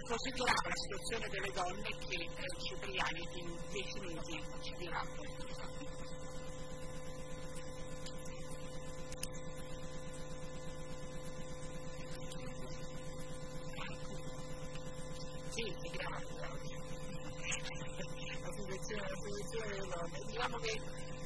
considerava la situazione delle donne che Cipriani in 10 minuti ci dirà. Sì, grazie. La situazione delle donne. Diciamo che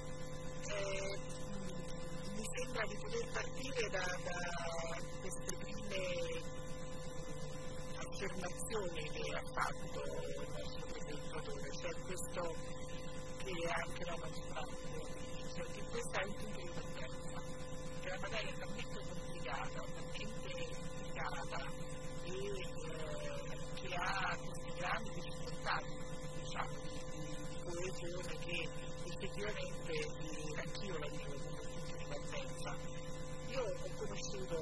mi sembra di poter partire da queste prime affermazioni che ha fatto il nostro presentatore, cioè questo che è anche la nostra, cioè che questa è un punto di partenza, che la materia è talmente complicata e che ha questi grandi difficoltà, diciamo, di coesione che effettivamente anch'io la vivo come punto di partenza. Io ho conosciuto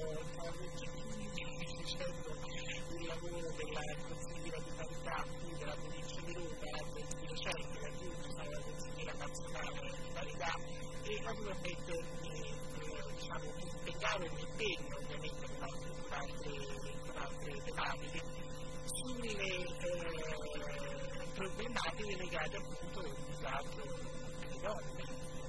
dicendo il lavoro della consigliera di parità qui della provincia di Roma, di recente raggiunta la consigliera nazionale di parità, e naturalmente mi impegnavo e mi impegno ovviamente con altre tematiche sulle problematiche legate appunto al disagio delle donne,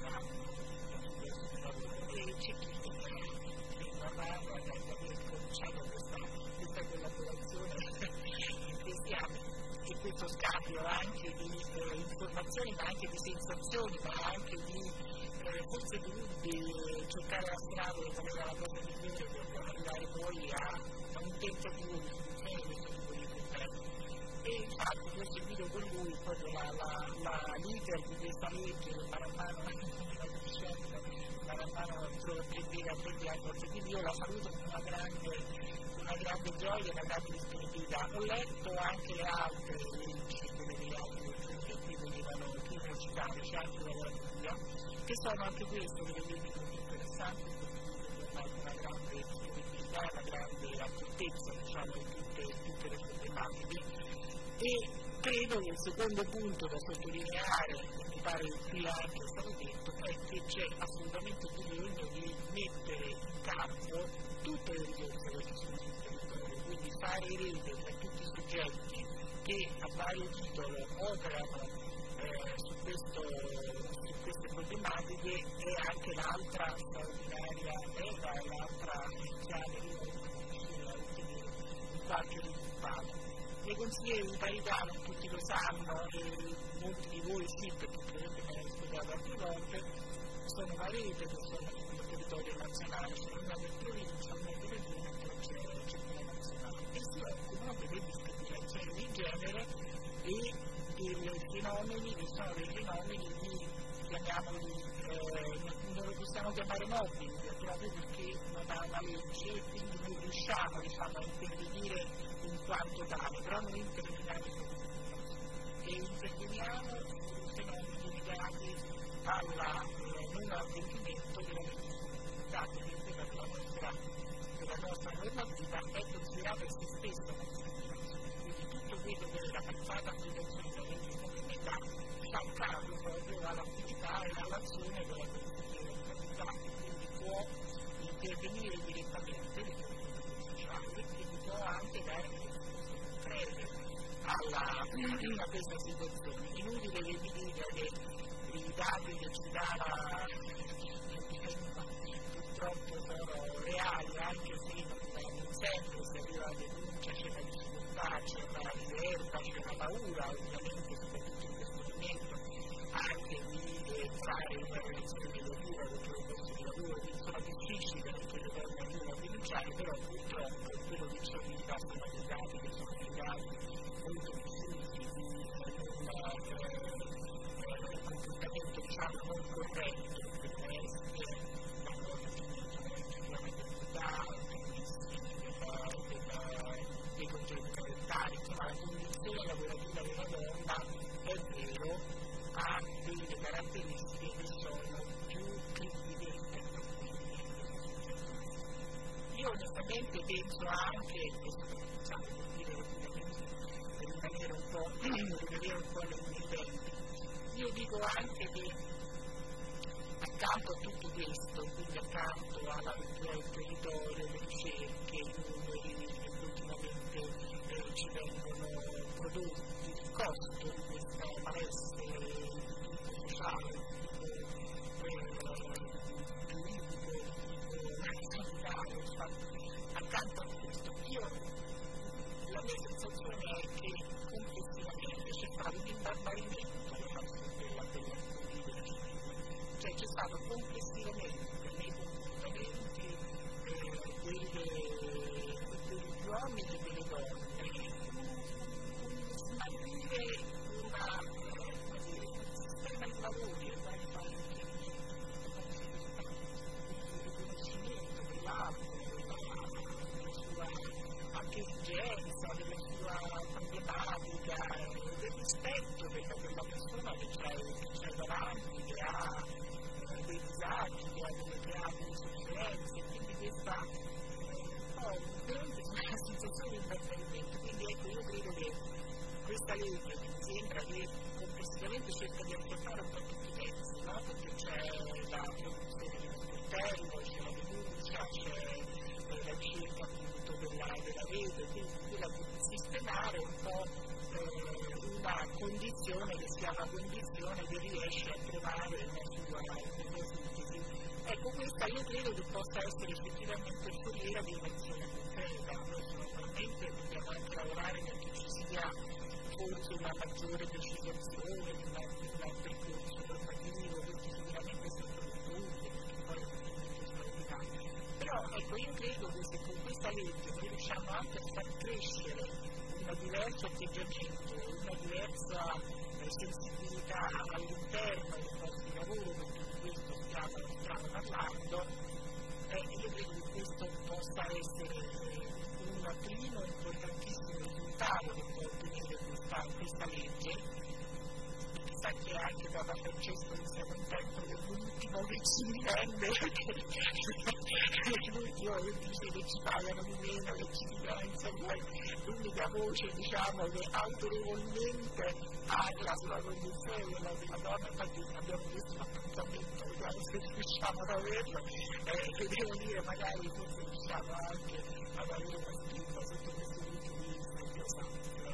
e c'è chi non ha cominciato questa collaborazione in questi anni e questo scambio anche di informazioni, ma anche di sensazioni, ma anche di forse di cercare la strada di qual era la propria migliore per arrivare poi a un tentativo di soluzione di questo tipo di problemi. E infatti io ho seguito con lui proprio l'iter di questa legge che man mano prendeva e quindi io la saluto con una grande gioia e una grande disponibilità. Ho letto anche le altre leggi, quelle degli altri che qui venivano citate, c'è anche la Guardia, che sono anche queste delle leggi molto interessanti, con una grande disponibilità, una grande accortezza, diciamo, in tutte le problematiche. E credo che il secondo punto da sottolineare, e mi pare che qui anche è stato detto, è che c'è assolutamente bisogno di mettere in campo tutte le risorse che ci sono sul territorio, quindi fare rete tra tutti i soggetti che a vario titolo operano su queste problematiche è anche l'altra straordinaria leva e l'altra iniziale risorsa in qualche risultato. Le consigliere di parità non tutti lo sanno e molti di voi sì, perché probabilmente me l'hanno spiegato altre volte, sono una rete che sono sul territorio nazionale, sono una per provincia, una per regione e poi c'è quella nazionale e si occupano delle discriminazioni di genere e dei fenomeni che sono dei fenomeni chiamiamoli, non lo possiamo chiamare mobbing proprio perché non ha una legge e quindi noi riusciamo a intervenire in quanto tale, però noi interveniamo e interveniamo su fenomeni legati al non avvenimento della legittimità, quindi per la nostra normativa è considerata se stessa una discriminazione, quindi tutto quello che è la mancata applicazione della legittimità fa capo proprio all'attività e all'azione della consigliera, quindi può intervenire direttamente e quindi può anche dare concrete a questa situazione. Inutile che vi dica che i dati che ci dà purtroppo sono reali, anche se non sempre si arriva a denuncia, c'è una difficoltà, c'è una riserva, c'è una paura, ovviamente soprattutto in questo momento, anche di entrare in una relazione di lavoro perché il posto di lavoro sono difficili perché le donne arrivano a denunciare, però purtroppo quello che ci arriva sono dei dati che sono legati molto diffusi di un comportamento non corretto per essere la donna effettivamente dei contenuti parentali, insomma la condizione lavorativa della donna è vero ha delle caratteristiche che sono più critiche rispetto a quelle. Io onestamente penso anche, per rimanere un po' nei tempi, io dico anche che accanto a tutto questo, quindi accanto alla lettura del territorio, le ricerche, i numeri che continuamente ci vengono ovviamente cerca di affrontare un po' tutti i pezzi, no? Perché c'è la produzione di un coltello, c'è la denuncia, c'è la ricerca appunto della rete, quindi quella di sistemare un po' una condizione che sia una condizione che riesce a trovare una sua sintesi. Ecco, questa io credo che possa essere effettivamente foriera di un'azione concreta. Noi naturalmente dobbiamo anche lavorare perché ci sia forse una maggiore precisazione di un percorso normativo, perché sicuramente è sempre molto utile, perché poi è un momento straordinario. Però ecco, io credo che se con questa legge noi riusciamo anche a far crescere un diverso atteggiamento, una diversa sensibilità all'interno del nostro lavoro, perché di questo stiamo parlando, io credo che questo possa essere un primo importantissimo risultato che può ottenere questa legge. Chissà che anche Papa Francesco non sia contento dell'ultimo che ci rivende, l'ultimo che dice che ci pagano di meno, che ci finanzia, l'unica voce diciamo che autorevolmente parla sulla condizione della donna. Infatti abbiamo visto un appuntamento, vediamo se riusciamo ad averlo, che devo dire magari forse riusciamo anche ad avere una scritta sotto questo punto di vista, io so.